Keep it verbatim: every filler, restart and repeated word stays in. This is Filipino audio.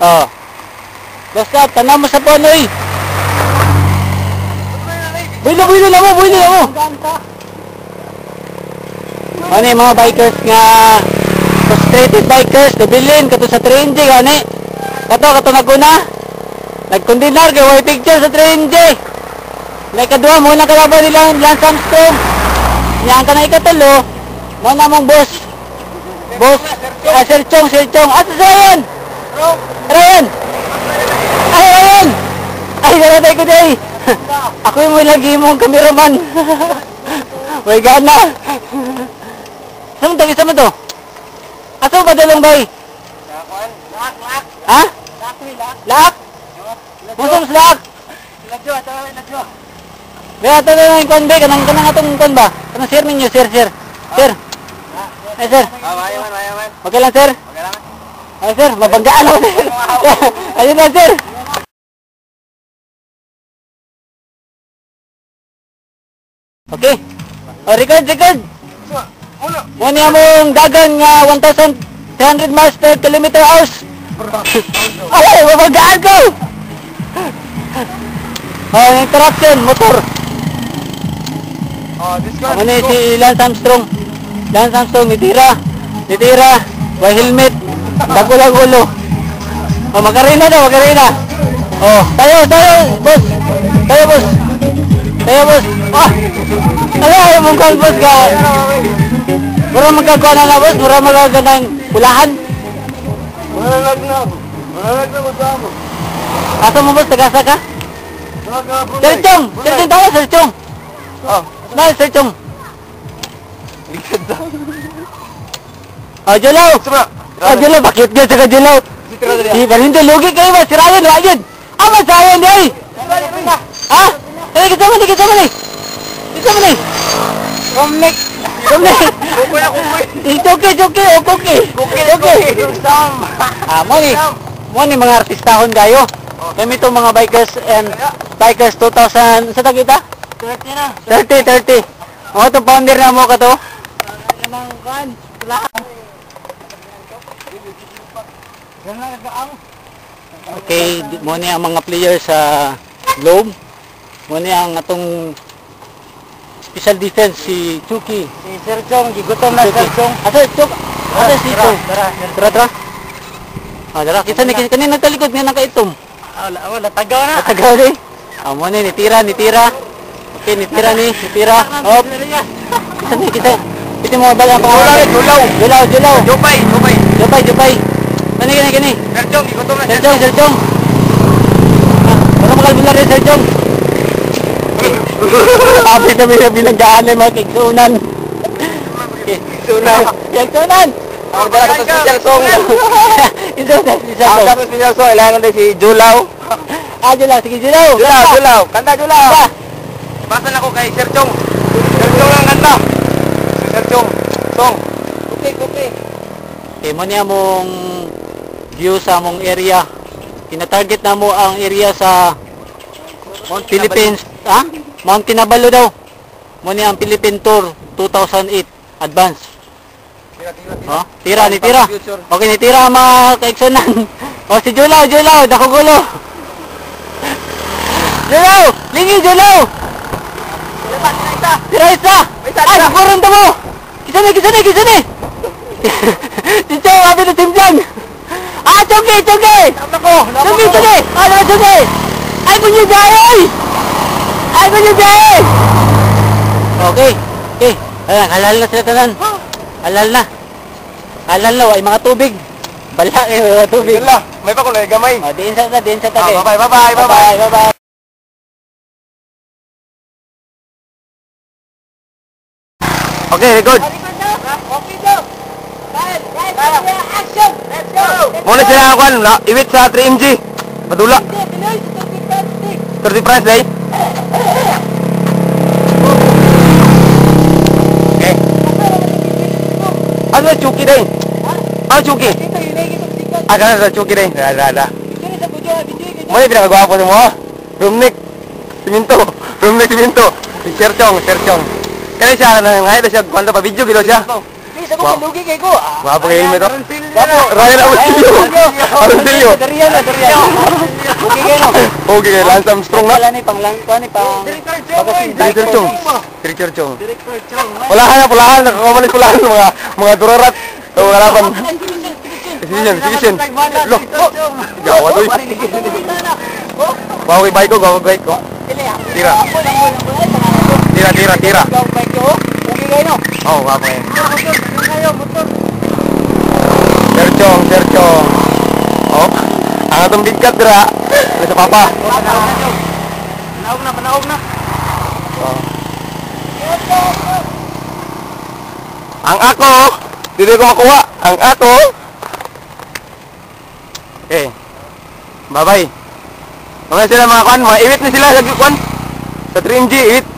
Oh. Basta, tanah mo sa punoy. Builo, builo na mo, builo na mo. Ano yung mga bikers nga, frustrated bikers, nabilin, kato sa train J, gani. Kato, kato naguna. Nagkondinar, kaya may picture sa train J. Naikadua, muna kalaban nila Lance Armstrong. Yan ka na ikatulo, muna mong boss. Boss, ah, Sir Chong, Sir Chong. At sa Ryan! Ryan! Ay, Ryan! Ay, naratay ko day. Ako yung may lagi mong kameraman. May gana. Saan mo to? Isa mo to? Aso ba dalong bay? Lak, lak. Ha? Lak, lak. Lak? Musang lak? Ladyo, ito lang, ladyo. Kaya ito na yung kon bay. Kanang kanang atong kon ba? Kanang sir ninyo, sir, sir. Sir. Ay, sir. Ah, mayaman, mayaman. Okay lang, sir? Okay lang. Ay, sir. Mabanggaan ako, sir. Ayun na, sir. Okay. Oh, record, record. Muna mong dagan nga one thousand three hundred miles per kilometer hours. Ay, mabanggaan ko. Oh, interruption, motor. Oh, this one. Ano si Lance Armstrong? Lance Armstrong, nitira. Nitira. May helmet. Dago lang ulo. Oh, makarina na, makarina. Oh, tayo, tayo, boss. Tayo, boss. Tayo, boss. Ah! Ano, ayaw mong call, boss, ka. Mura magkagawa na na, boss. Mura magkagawa ng pulahan. Malalag na ako. Malalag na mo sa ako. Asa mo, boss? Tagasa ka? Sir Chong! Sir Chong tayo, Sir Chong! Oh, Na, Sir Chong! likod na. Oh, Julaw! Sama. Oh, Julaw, bakit ka sa Julaw? Di ba hindi lugi kayo ba? Si Ryan, Ryan! Ah, mas Ryan, eh! Ha? Eh, kita mo ni, kita mo ni! Kita mo ni! Komnek. Kumli! Kukoy na kukoy. It's okay, it's okay, oh, okay! Kukoy, Okay! Sam. Ah, mo ni! Mo ni mga artistahon kayo. Kami itong mga bikers and bikers two thousand, sa tagita? thirty na. thirty, thirty. O, itong founder na mo ka to? Anong kan? Lahat. Ganun ang Okay, di- mo ni ang mga players sa Globe. Mo ni ang atong special defense si Chucky. si Sir Chong, gigutom na Sir Chong. Asa Chuk? Asa si Tara, Chuk? tara. Tara, tara. Ah, tara, kita ni kanina nagtalikod nga nakaitom. Wala, wala, tagaw na. Natagaw ni. Ah, mo ni nitira, nitira. Okay, nitira ni, nitira. Hop. Kita ni, kita. Kita mo ba ang pangalan? Julaw. Julaw, Julaw. Jupay, Jupay. Jupay, Jupay. Kani, kani, kani. Sir Chong, gigutom na Sir Chong, Sir Chong. Ah, wala makalbilar rin, Sir Chong. Sabi kami na binanggaan ng mga kiksunan. Kiksunan. Kiksunan! Ang dala ko sa special song. Ito na, si Sir Ang Chong. dala ko special song, ilangan din si Julaw. Ah, Julaw, sige, Julaw. Julaw, Julaw. Kanta, Julaw. Kanta. Pasan ako kay Sir Chong. Sir Chong ang kanta. Sir Chong. Song. Okay, okay. Okay, mo niya mong view sa mong area. Kinatarget na mo ang area sa Mount Philippines. Ha? Mount Kinabalu daw. Mo niya ang Philippine Tour two thousand eight Advance. Tira, tira, tira. Oh, tira ni tira. Okay, ni tira mga kaiksunan. O si Julaw, Julaw, dako gulo. Julaw, lingi Julaw. Tira isa. Ay, kurang ta mo. Kisa ni, kisa ni, kisa ni. Dito, abi na timjang. Ah, choke, choke. Tama ko. Choke, choke. Ah, na choke. Ay, bunyi jay. Ay, bunyi jay. Okay, okay. Ayan, halal na sila tanan. Halal na. Halal na, ay mga tubig. Bala kayo, mga tubig. Yun lang. May pa ko na gamay. O, diin sa na, diin sa Ah, tagay. bye-bye, bye-bye, bye-bye. Bye-bye. Okay, record. Okay daw. Guys, guys, action. Let's go. Muna sila ako na iwit sa three M G. Padula. thirty price day. Okay. Ano Chucky day? Ano Chucky? Ah, kana sa Chucky day. Ada, ada. Mo ni pinakagwapo mo. Rumnik. Siminto. Rumnik siminto. Si Sir Chong, Sir Chong. Kaya siya na ngayon siya kwento pa video gilo siya. Please, ako malugi kay ko. Gwapo kay helmet oh. Gwapo. Ryan Ausilio. Aronsilio. Darian na, darian. Okay kayo, no? Okay, Lance Armstrong na. Wala ni pang lang, kuha ni pang... Director Chong. Director Chong. Director Chong. Pulahan na, pulahan. Nakakamalis pulahan. Mga, mga durarat. Ito, mga laban. Sige yan, sige yan. Lo, gawat uy. Gawa kay bike ko, gawa kay bike ko. Tira. Tira, tira, tira. Okay kayo, no? Oo, gawa ko yan. Sir Chong, Sir Chong. Oh, ang atong bigkat dira. Ano sa papa? Panaog na, panaog na. Oh. Ang ako, dito ko makuha. Ang ako. Okay. Bye-bye. Mga sila mga kwan, mga iwit na sila sa kwan. Sa three M G, iwit.